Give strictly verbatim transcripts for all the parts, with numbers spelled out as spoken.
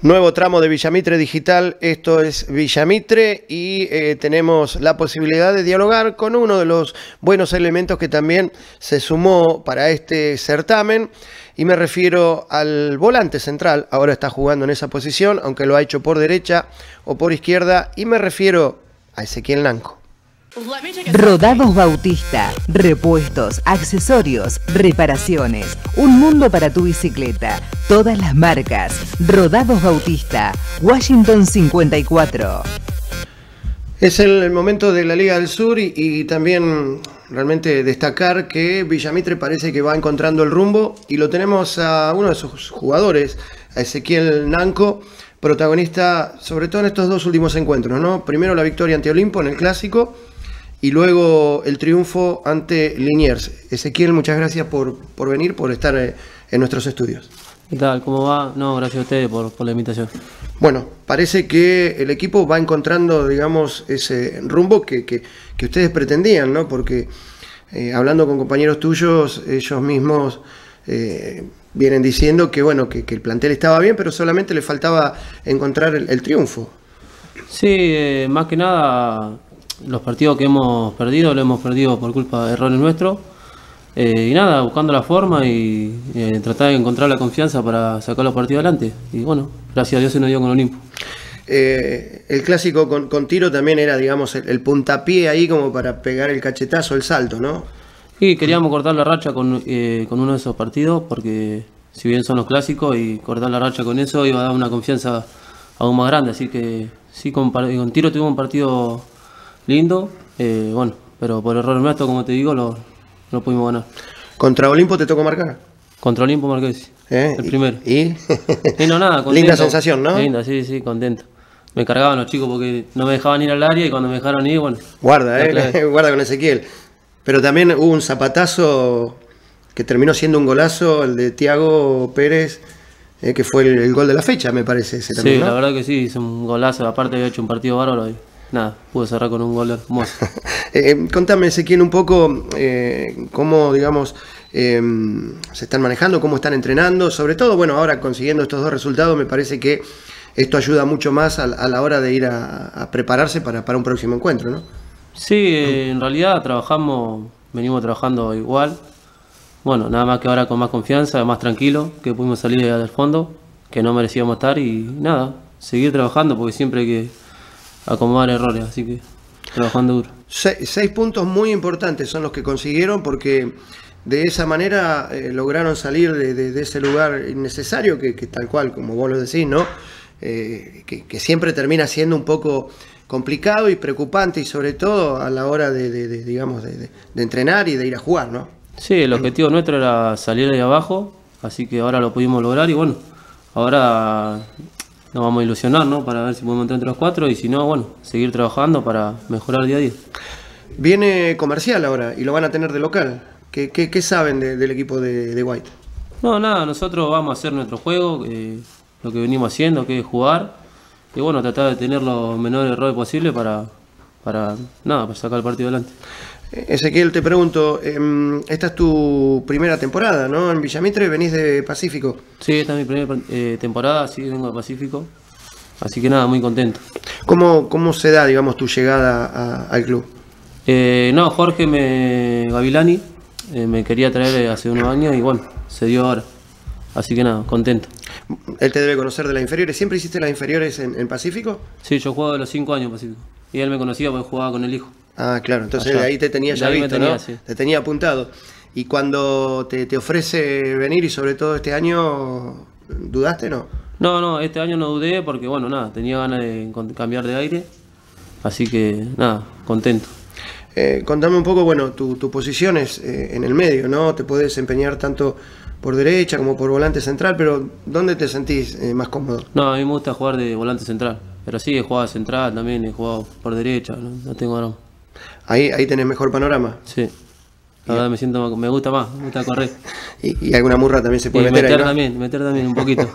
Nuevo tramo de Villamitre Digital, esto es Villamitre y eh, tenemos la posibilidad de dialogar con uno de los buenos elementos que también se sumó para este certamen y me refiero al volante central, ahora está jugando en esa posición, aunque lo ha hecho por derecha o por izquierda, y me refiero a Ezequiel Nanco. Rodados Bautista, repuestos, accesorios, reparaciones, un mundo para tu bicicleta, todas las marcas. Rodados Bautista, Washington cincuenta y cuatro. Es el momento de la Liga del Sur y, y también realmente destacar que Villamitre parece que va encontrando el rumbo y lo tenemos a uno de sus jugadores, a Ezequiel Nanco, protagonista sobre todo en estos dos últimos encuentros, ¿no? Primero la victoria ante Olimpo en el Clásico y luego el triunfo ante Liniers. Ezequiel, muchas gracias por, por venir, por estar en nuestros estudios. ¿Qué tal? ¿Cómo va? No, gracias a ustedes por, por la invitación. Bueno, parece que el equipo va encontrando, digamos, ese rumbo que, que, que ustedes pretendían, ¿no? Porque eh, hablando con compañeros tuyos, ellos mismos eh, vienen diciendo que, bueno, que, que el plantel estaba bien, pero solamente le faltaba encontrar el, el triunfo. Sí, eh, más que nada, los partidos que hemos perdido, los hemos perdido por culpa de errores nuestros. Eh, y nada, buscando la forma y eh, tratar de encontrar la confianza para sacar los partidos adelante. Y bueno, gracias a Dios se nos dio con Olimpo. Eh, el clásico con, con Tiro también era, digamos, el, el puntapié ahí como para pegar el cachetazo, el salto, ¿no? Y queríamos cortar la racha con, eh, con uno de esos partidos, porque si bien son los clásicos, y cortar la racha con eso iba a dar una confianza aún más grande. Así que sí, con, con Tiro tuvimos un partido lindo, eh, bueno, pero por error nuestro, como te digo, lo... no pudimos ganar. ¿Contra Olimpo te tocó marcar? Contra Olimpo marqué, sí. ¿Eh? El primero. ¿Y? Y no, nada, contento. Linda sensación, ¿no? Linda, sí, sí, contento. Me cargaban los chicos porque no me dejaban ir al área y cuando me dejaron ir, bueno. Guarda, eh, guarda con Ezequiel. Pero también hubo un zapatazo que terminó siendo un golazo, el de Thiago Pérez, eh, que fue el, el gol de la fecha, me parece. Ese también, sí, ¿no? La verdad que sí, hizo un golazo. Aparte había hecho un partido bárbaro y nada, pude cerrar con un gol hermoso. eh, contame, Ezequiel, un poco eh, cómo, digamos, eh, se están manejando, cómo están entrenando. Sobre todo, bueno, ahora consiguiendo estos dos resultados, me parece que esto ayuda mucho más a, a la hora de ir a, a prepararse para, para un próximo encuentro, ¿no? Sí, eh, en realidad trabajamos, venimos trabajando igual. Bueno, nada más que ahora con más confianza, más tranquilo, que pudimos salir del fondo, que no merecíamos estar y nada, seguir trabajando porque siempre hay que acomodar errores, así que trabajando duro. Se, seis puntos muy importantes son los que consiguieron porque de esa manera eh, lograron salir de, de, de ese lugar innecesario que, que tal cual, como vos lo decís, ¿no? Eh, que, que siempre termina siendo un poco complicado y preocupante y sobre todo a la hora de, de, de digamos, de, de, de entrenar y de ir a jugar, ¿no? Sí, el objetivo nuestro era salir de abajo, así que ahora lo pudimos lograr y bueno, ahora nos vamos a ilusionar, ¿no? Para ver si podemos entrar entre los cuatro y si no, bueno, seguir trabajando para mejorar día a día. Viene Comercial ahora y lo van a tener de local. ¿Qué, qué, qué saben de, del equipo de, de White? No, nada, nosotros vamos a hacer nuestro juego, eh, lo que venimos haciendo, que es jugar y bueno, tratar de tener los menores errores posibles para, para, nada, para sacar el partido adelante. Ezequiel, te pregunto, eh, esta es tu primera temporada, ¿no? En Villamitre, venís de Pacífico. Sí, esta es mi primera eh, temporada, sí, vengo de Pacífico, así que nada, muy contento. ¿Cómo, cómo se da, digamos, tu llegada a, al club? Eh, no, Jorge me, Gavilani eh, me quería traer hace unos años y bueno, se dio ahora, así que nada, contento. Él te debe conocer de las inferiores, ¿siempre hiciste las inferiores en, en Pacífico? Sí, yo jugaba de los cinco años en Pacífico y él me conocía porque jugaba con el hijo. Ah, claro, entonces Allá. de ahí te tenía ya visto, tenía, ¿no? Sí. Te tenía apuntado. Y cuando te, te ofrece venir y sobre todo este año, ¿dudaste, no? No, no, este año no dudé porque bueno, nada, tenía ganas de cambiar de aire, así que nada, contento. Eh, contame un poco, bueno, tu, tu posición es eh, en el medio, ¿no? Te podés desempeñar tanto por derecha como por volante central, pero ¿dónde te sentís eh, más cómodo? No, a mí me gusta jugar de volante central, pero sí, he jugado de central también, he jugado por derecha, no, no tengo drama. Ahí, ahí tenés mejor panorama. Sí, la verdad me siento, me gusta más, me gusta correr. Y, y alguna murra también se puede y meter, meter ahí, ¿no? también, meter también un poquito.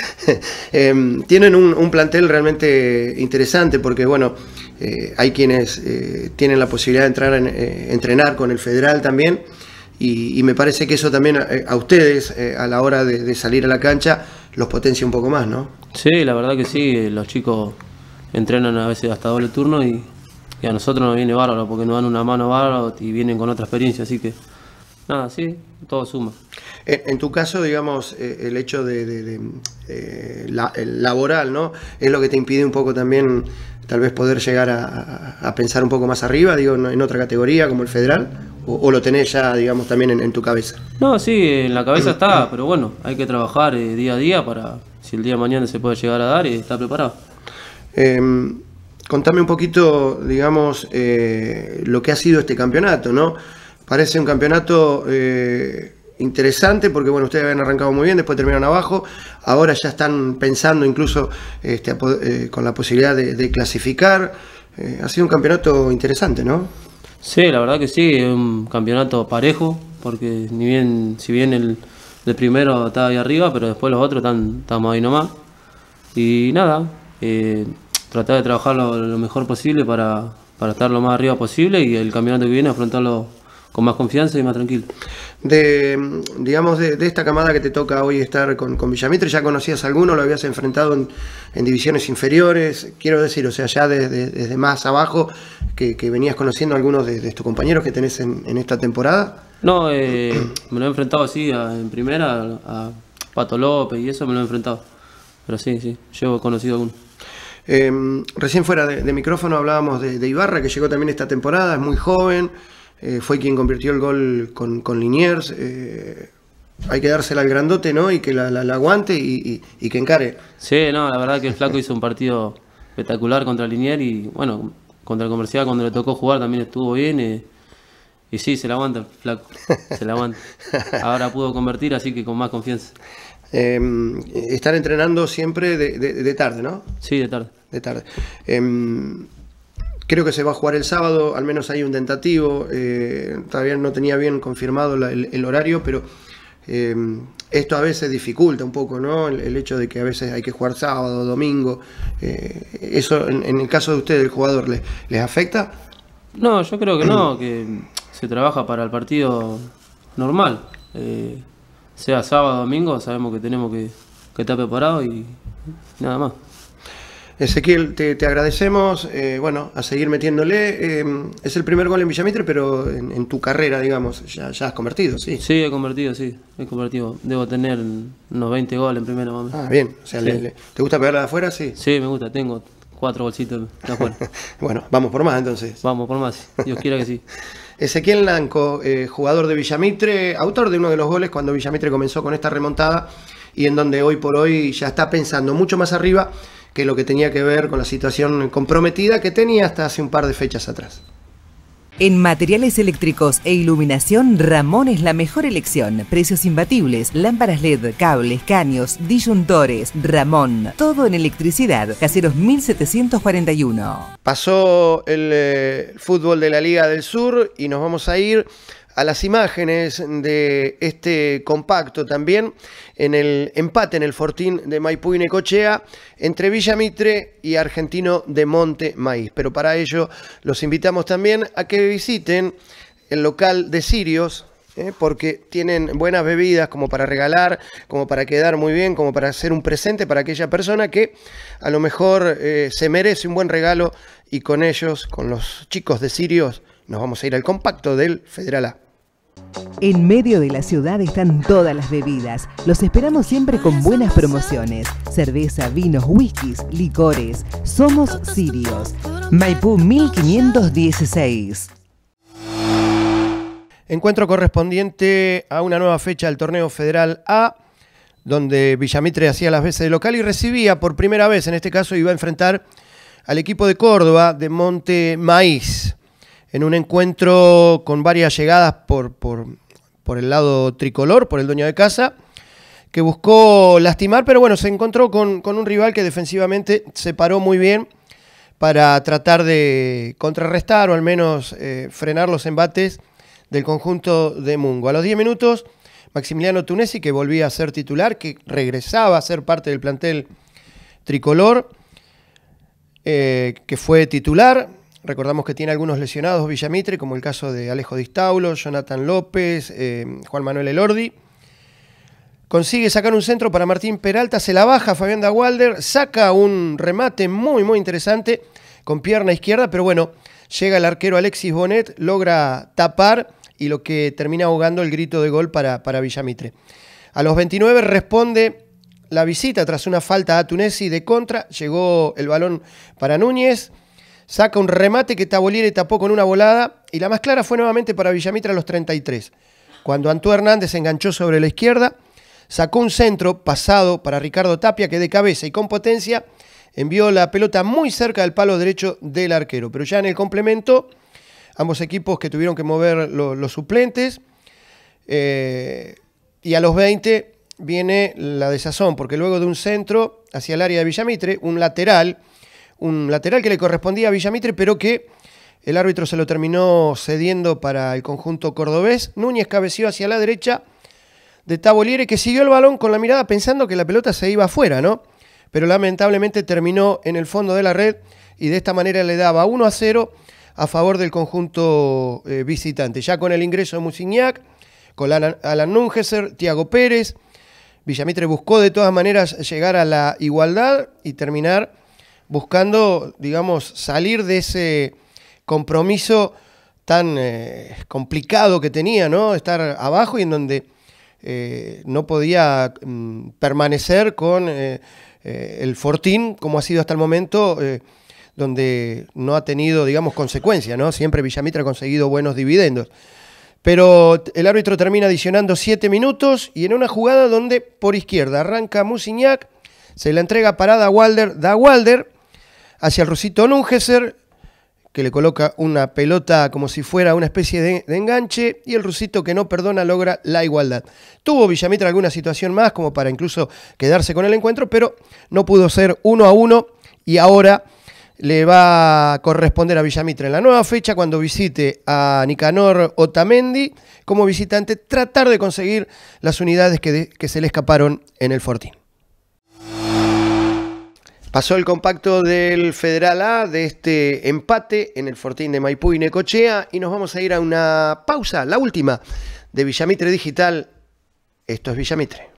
eh, tienen un, un plantel realmente interesante porque, bueno, eh, hay quienes eh, tienen la posibilidad de entrar en, eh, entrenar con el Federal también y, y me parece que eso también a, a ustedes, eh, a la hora de, de salir a la cancha, los potencia un poco más, ¿no? Sí, la verdad que sí, los chicos entrenan a veces hasta doble turno y, y a nosotros nos viene bárbaro porque nos dan una mano bárbaro y vienen con otra experiencia, así que nada, sí, todo suma. En, en tu caso, digamos, eh, el hecho de, de, de eh, la, el laboral, ¿no? Es lo que te impide un poco también, tal vez, poder llegar a, a pensar un poco más arriba, digo, en otra categoría como el federal, o, o lo tenés ya, digamos, también en, en tu cabeza. No, sí, en la cabeza está, pero bueno, hay que trabajar eh, día a día para, si el día de mañana se puede llegar a dar, y estar preparado. Eh, contame un poquito, digamos, eh, lo que ha sido este campeonato, ¿no? Parece un campeonato eh, interesante porque, bueno, ustedes habían arrancado muy bien, después terminaron abajo, ahora ya están pensando incluso este, eh, con la posibilidad de, de clasificar. Eh, ha sido un campeonato interesante, ¿no? Sí, la verdad que sí, es un campeonato parejo, porque ni bien, si bien el, el primero está ahí arriba, pero después los otros están, estamos ahí nomás. Y nada, eh, tratar de trabajar lo, lo mejor posible para, para estar lo más arriba posible y el campeonato que viene afrontarlo con más confianza y más tranquilo. De, digamos, de, de esta camada que te toca hoy estar con, con Villamitre, ¿ya conocías a alguno? ¿Lo habías enfrentado en, en divisiones inferiores? Quiero decir, o sea, ya desde, desde más abajo, que, que venías conociendo a algunos de, de estos compañeros que tenés en, en esta temporada. No, eh, me lo he enfrentado así a, en primera, a, a Pato López y eso me lo he enfrentado. Pero sí, sí, yo he conocido a alguno. Eh, recién fuera de, de micrófono hablábamos de, de Ibarra, que llegó también esta temporada, es muy joven. Eh, fue quien convirtió el gol con, con Liniers. Eh, hay que dársela al grandote, ¿no? Y que la, la, la aguante y, y, y que encare. Sí, no, la verdad que el flaco hizo un partido espectacular contra Liniers y bueno, contra el Comercial cuando le tocó jugar también estuvo bien. Eh, y sí, se la aguanta el flaco, se la aguanta. Ahora pudo convertir, así que con más confianza. Eh, están entrenando siempre de, de, de tarde, ¿no? Sí, de tarde. De tarde. Eh, Creo que se va a jugar el sábado, al menos hay un tentativo, eh, todavía no tenía bien confirmado la, el, el horario, pero eh, esto a veces dificulta un poco, ¿no? El, el hecho de que a veces hay que jugar sábado, domingo, eh, ¿eso en, en el caso de ustedes, el jugador, ¿les, les afecta? No, yo creo que no, que se trabaja para el partido normal, eh, sea sábado o domingo, sabemos que tenemos que, que estar preparados y nada más. Ezequiel, te, te agradecemos, eh, bueno, a seguir metiéndole. Eh, es el primer gol en Villamitre, pero en, en tu carrera, digamos, ya, ya has convertido, ¿sí? Sí, he convertido, sí, he convertido. Debo tener unos veinte goles en primera, más o menos. Ah, bien, o sea, sí. le, le, ¿te gusta pegarla de afuera? Sí. Sí, me gusta, tengo cuatro golcitos de afuera. Bueno, vamos por más entonces. Vamos por más, Dios quiera que sí. Ezequiel Nanco, eh, jugador de Villamitre, autor de uno de los goles cuando Villamitre comenzó con esta remontada y en donde hoy por hoy ya está pensando mucho más arriba que lo que tenía que ver con la situación comprometida que tenía hasta hace un par de fechas atrás. En materiales eléctricos e iluminación, Ramón es la mejor elección. Precios imbatibles, lámparas L E D, cables, caños, disyuntores. Ramón, todo en electricidad. Caseros mil setecientos cuarenta y uno. Pasó el eh, fútbol de la Liga del Sur y nos vamos a ir a las imágenes de este compacto también en el empate en el Fortín de Maipú y Necochea entre Villamitre y Argentino de Monte Maíz. Pero para ello los invitamos también a que visiten el local de Sirios, eh, porque tienen buenas bebidas como para regalar, como para quedar muy bien, como para hacer un presente para aquella persona que a lo mejor eh, se merece un buen regalo, y con ellos, con los chicos de Sirios, nos vamos a ir al compacto del Federal A. En medio de la ciudad están todas las bebidas. Los esperamos siempre con buenas promociones. Cerveza, vinos, whiskies, licores. Somos Sirios. Maipú mil quinientos dieciséis. Encuentro correspondiente a una nueva fecha del torneo Federal A, donde Villamitre hacía las veces de local y recibía por primera vez, en este caso iba a enfrentar al equipo de Córdoba de Monte Maíz, en un encuentro con varias llegadas por, por, por el lado tricolor, por el dueño de casa, que buscó lastimar, pero bueno, se encontró con, con un rival que defensivamente se paró muy bien para tratar de contrarrestar o al menos eh, frenar los embates del conjunto de Mungo. A los diez minutos, Maximiliano Tunesi, que volvía a ser titular, que regresaba a ser parte del plantel tricolor, eh, que fue titular. Recordamos que tiene algunos lesionados Villamitre, como el caso de Alejo Di Staulo, Jonathan López, eh, Juan Manuel Elordi. consigue sacar un centro para Martín Peralta, se la baja Fabián Dawalder, saca un remate muy muy interesante con pierna izquierda, pero bueno, llega el arquero Alexis Bonet, logra tapar y lo que termina ahogando el grito de gol para, para Villamitre. A los veintinueve responde la visita tras una falta a Tunesi de contra, llegó el balón para Núñez, saca un remate que Taboliere tapó con una volada y la más clara fue nuevamente para Villamitre a los treinta y tres, cuando Antú Hernández enganchó sobre la izquierda, sacó un centro pasado para Ricardo Tapia que de cabeza y con potencia envió la pelota muy cerca del palo derecho del arquero. Pero ya en el complemento, ambos equipos que tuvieron que mover lo, los suplentes. Eh, y a los veinte viene la desazón, porque luego de un centro hacia el área de Villamitre, un lateral, un lateral que le correspondía a Villamitre, pero que el árbitro se lo terminó cediendo para el conjunto cordobés. Núñez cabeció hacia la derecha de Taboliere, que siguió el balón con la mirada pensando que la pelota se iba afuera, ¿no? Pero lamentablemente terminó en el fondo de la red y de esta manera le daba uno a cero a favor del conjunto eh, visitante. Ya con el ingreso de Musignac, con Alan, Alan Nungesser, Tiago Pérez, Villamitre buscó de todas maneras llegar a la igualdad y terminar buscando, digamos, salir de ese compromiso tan eh, complicado que tenía, ¿no? Estar abajo y en donde eh, no podía mm, permanecer con eh, eh, el Fortín, como ha sido hasta el momento, eh, donde no ha tenido, digamos, consecuencias, ¿no? Siempre Villamitre ha conseguido buenos dividendos. Pero el árbitro termina adicionando siete minutos y en una jugada donde por izquierda arranca Musignac, se la entrega parada a Dawalder, Dawalder hacia el rusito Nungesser, que le coloca una pelota como si fuera una especie de, de enganche, y el rusito que no perdona logra la igualdad. Tuvo Villamitre alguna situación más como para incluso quedarse con el encuentro, pero no pudo ser uno a uno y ahora le va a corresponder a Villamitre en la nueva fecha, cuando visite a Nicanor Otamendi como visitante, tratar de conseguir las unidades que, de, que se le escaparon en el Fortín. Pasó el compacto del Federal A de este empate en el Fortín de Maipú y Necochea y nos vamos a ir a una pausa, la última de Villamitre Digital. Esto es Villamitre.